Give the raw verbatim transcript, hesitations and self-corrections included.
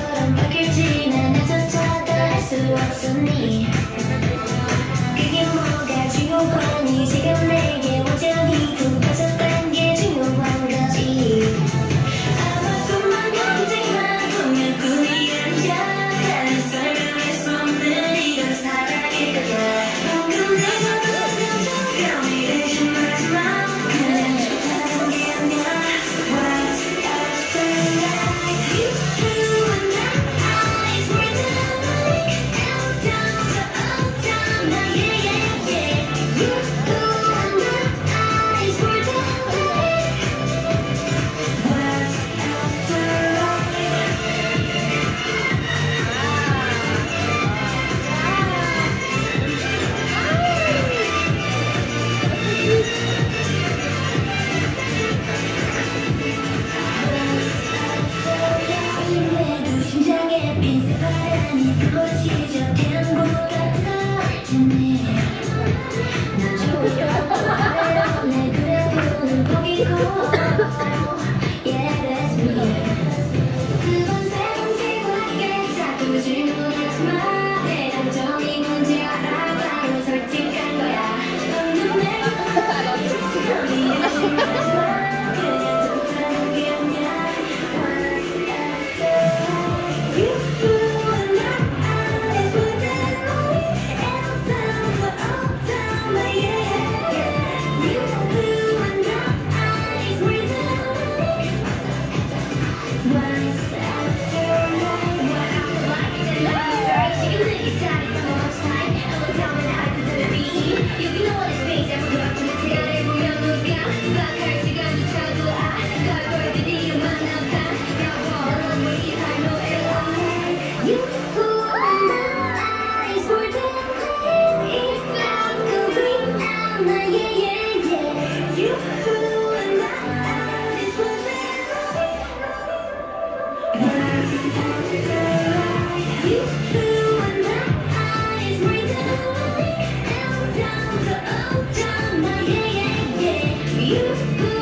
것처럼 바뀔지는 나조차도 알 수 없으니 그게 뭐가 중요하니 지금 내게 완전히 푹 빠졌단 게 중요한 거지. 아마 꿈만 같지만 분명 꿈이 아니야. 달리 설명할 수 없는 이런 사랑일 거야. 방금 내가 너는 정감이 의심하지마. 그냥 좋다는 게 아니야. What's after life? You and I is more than like down to uptown. Now yeah yeah yeah. You and I is more than like. What's after 힘내도 심장에 핀새 바람이 불고 시작된 것 같아. 지네 나 좋아 내 그래도는 거기고 Yeah that's me. 두 번 세 번 지나게 자꾸 질문하지마. 내 감정이 뭔지 알아. 바로 솔직한 거야. 너는 내가 너무 의심하지마. 그냥 좋다는 게 아니야. What's after life? You and I is more than like down to uptown. Now yeah yeah. You and I is more than like. What's after life? What after life? Then I'm sorry. 지금 내 자리 for much time. Every time when I do the beat, you know what it's based. I'm gonna put it together. 보면 누가 박할 시간조차도 아 걸걸 드디어만 나타나. 우리 삶의 일. You and I is more than like if I could be now. Now yeah yeah yeah. You and I is more than like. What's after life? You and I is more than like down to uptown. Now yeah yeah yeah. You